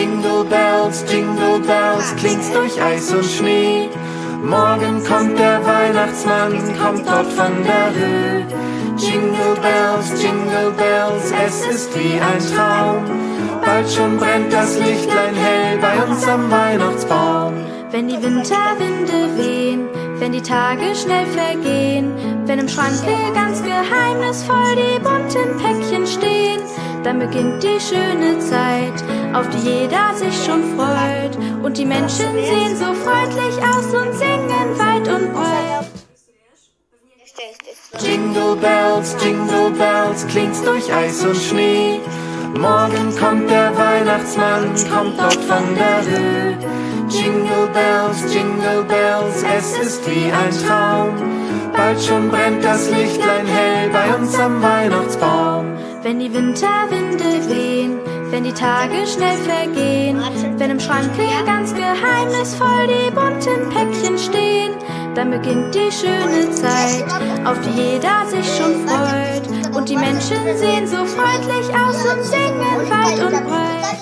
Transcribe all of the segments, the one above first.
Jingle Bells, klingt's durch Eis und Schnee. Morgen kommt der Weihnachtsmann, kommt dort von der Höhe. Jingle Bells, es ist wie ein Traum. Bald schon brennt das Lichtlein hell bei uns am Weihnachtsbaum. Wenn die Winterwinde wehen, wenn die Tage schnell vergehen, wenn im Schranke ganz geheimnisvoll die bunten Päckchen stehen, dann beginnt die schöne Zeit, auf die jeder sich schon freut. Und die Menschen sehen so freundlich aus und singen weit und breit. Jingle Bells, klingt's durch Eis und Schnee. Morgen kommt der Weihnachtsmann, kommt dort von der Höhe. Jingle Bells, es ist wie ein Traum. Bald schon brennt das Lichtlein hell bei uns am Weihnachtsbaum. Wenn die Winterwinde wehen, wenn die Tage schnell vergehen, wenn im Schranke ganz geheimnisvoll die bunten Päckchen stehen, dann beginnt die schöne Zeit, auf die jeder sich schon freut. Und die Menschen sehen so freundlich aus und singen weit und breit.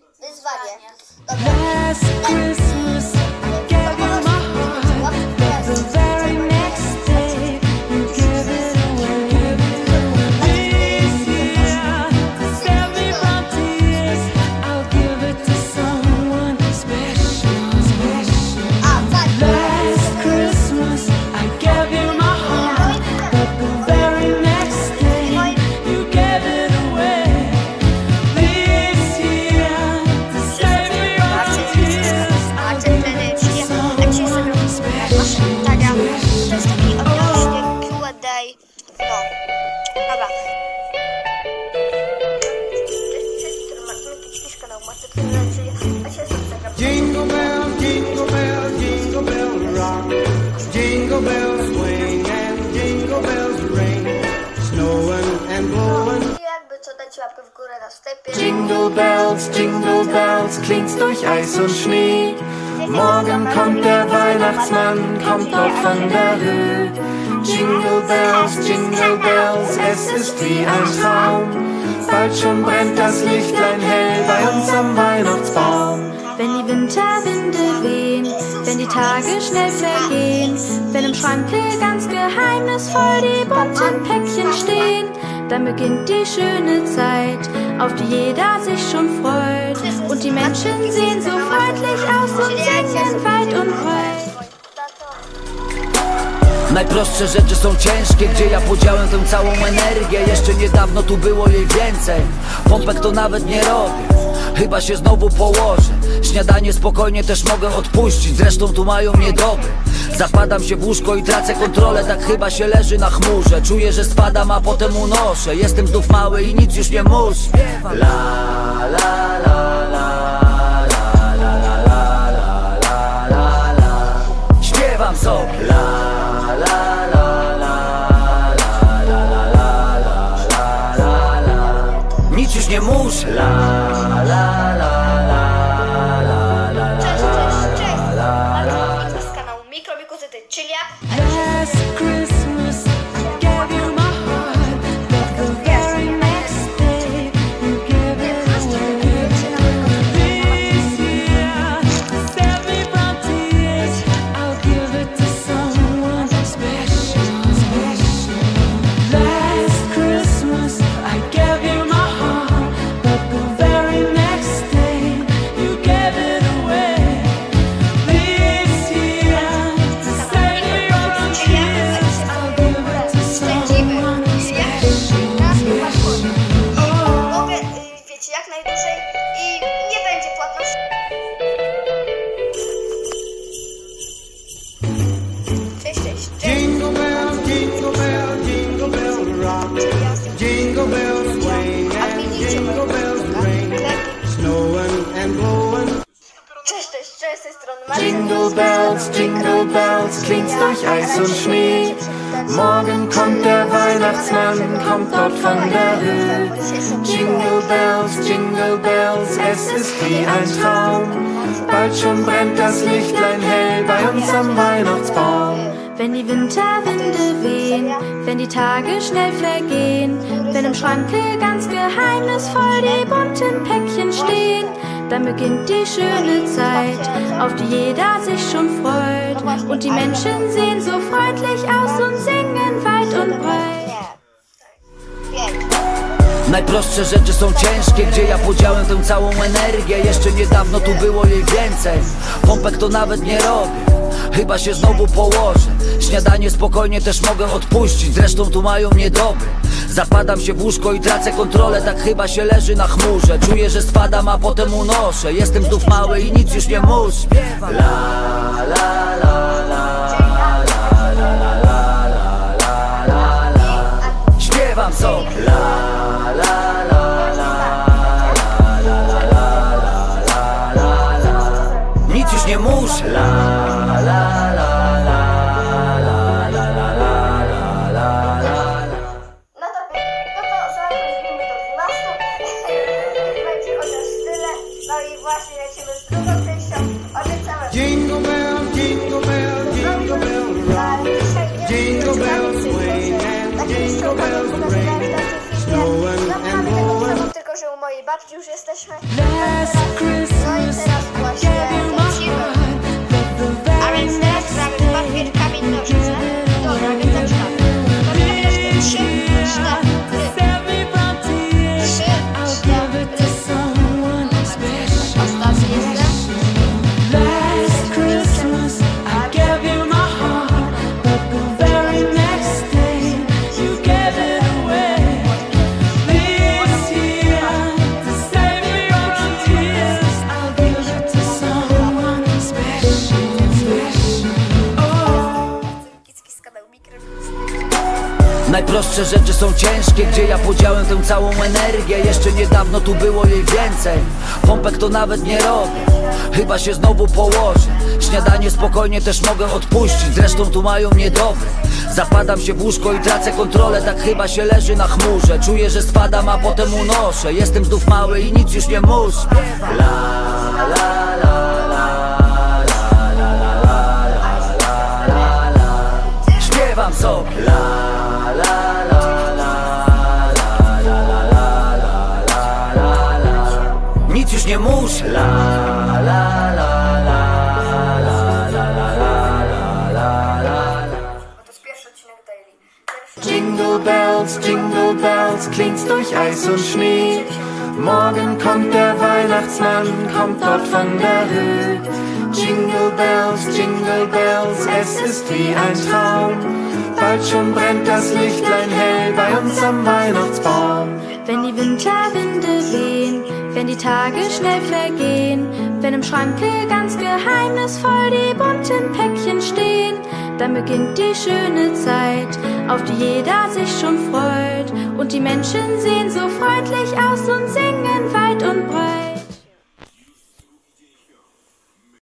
Last Christmas I gave you my heart, but the very next day you gave it away. This year, to save me from tears, I'll give it to someone special. Last Christmas I gave you my heart, but the very next day you gave it away. This year, to save me from tears, I'll give it to someone special. To jest taki odnośnie Q&A. No, dobra. Cześć, który ma jakiś kanał, macie a się zagram. Jingle bell rock. Jingle bells swing and jingle bells ring. Snowing and blowing. Jakby co, dać łapkę w górę na wstępie. Jingle Bells, klingt's durch Eis und Schnee. Morgen kommt der Weihnachtsmann, kommt dort von der Höhe. Jingle Bells, es ist wie ein Traum. Bald schon brennt das Lichtlein hell bei uns am Weihnachtsbaum. Wenn die Winterwinde wehen, wenn die Tage schnell vergehen, wenn im Schranke ganz geheimnisvoll die bunten Päckchen stehen, dann beginnt die schöne Zeit, auf die jeder sich schon freut. Und die Menschen sehen so freundlich aus und singen weit und breit. Najprostsze rzeczy są ciężkie, gdzie ja podziałem tę całą energię. Jeszcze niedawno tu było jej więcej. Pompek to nawet nie robię, chyba się znowu położę. Śniadanie spokojnie też mogę odpuścić, zresztą tu mają mnie dobry. Zapadam się w łóżko i tracę kontrolę, tak chyba się leży na chmurze. Czuję, że spadam, a potem unoszę. Jestem znów mały i nic już nie muszę. La la la la. Śpiewam sobie. La la la la la la la la la la. Nic już nie muszę. La la la la la la la. Z kanału Mikrobikuzyty, czyli ja. Last Christmas I gave you my heart, but the very next day you gave it away. This year, to save me from tears, I'll give it to someone special. Last Christmas I gave you my heart, but the very next day you gave it away. This year, to save me from tears, I'll give it to someone special. Mogę, wiecie, jak najdłużej i nie będzie płatności. Cześć. Jingle bell rock. Jingle bells swing and jingle bells ring. Snowing and blowing. Cześć, z tej strony Maria. Jingle Bells, klingt's durch Eis und Schnee. Morgen kommt der Weihnachtsmann, kommt dort von der Höhe. Jingle Bells, es ist wie ein Traum. Bald schon brennt das Lichtlein hell bei uns am Weihnachtsbaum. Wenn die Winterwinde wehen, wenn die Tage schnell vergehen, wenn im Schranke ganz geheimnisvoll die bunten Päckchen stehen, dann beginnt die schöne Zeit, auf die jeder sich schon freut. Und die Menschen sehen so freundlich aus und singen weit und breit. Najprostsze rzeczy są ciężkie, gdzie ja podziałem tę całą energię. Jeszcze niedawno tu było jej więcej. Pompek to nawet nie robię, chyba się znowu położę. Śniadanie spokojnie też mogę odpuścić, zresztą tu mają mnie dobre. Zapadam się w łóżko i tracę kontrolę, tak chyba się leży na chmurze. Czuję, że spadam, a potem unoszę. Jestem znów mały i nic już nie muszę. La la la la la la la la la la. Śpiewam sobie. La la la la la la la la la. Nic już nie muszę. La la la la la. Jingle bell, jingle bell, jingle bell rock. Jingle bells swing and jingle bells ring. Snowing and blowing. Tylko, że u mojej babci już jesteśmy. Last No i Christmas, teraz właśnie gave you my lecimy. heart, but the A więc teraz gramy w papier, kamień, nożyce. Dobra, więc zaczynamy. Papier, nożyce, 3, 4. set me from tears. I'll give it to someone special. Ostatni jestem. Last Christmas, I gave you my heart, but the very next day you gave it away. This year, to save me from tears, I'll give it to someone special, special. Oh. Kicki z kanału Mikro. Najprostsze rzeczy są ciężkie, gdzie ja podziałem tę całą energię. Jeszcze niedawno tu było jej więcej. Pompek to nawet nie robię, chyba się znowu położę. Śniadanie spokojnie też mogę odpuścić, zresztą tu mają mnie dobre. Zapadam się w łóżko i tracę kontrolę, tak chyba się leży na chmurze. Czuję, że spadam, a potem unoszę. Jestem znów mały i nic już nie muszę. La la la la la la la la la la. Śpiewam sobie. La la la la la la la la la la. Nic już nie muszę. La la la la la la la la la. Bo to jest pierwszy odcinek Daily. Jingle bells, klingt's durch Eis und Schnee. Morgen kommt der Weihnachtsmann, kommt dort von der Höhe. Jingle bells, es ist wie ein Traum. Bald schon brennt das Lichtlein hell bei uns am Weihnachtsbaum. Wenn die Winterwinde wehen, wenn die Tage schnell vergehen, wenn im Schranke ganz geheimnisvoll die bunten Päckchen stehen, dann beginnt die schöne Zeit, auf die jeder sich schon freut. Und die Menschen sehen so freundlich aus und singen weit und breit.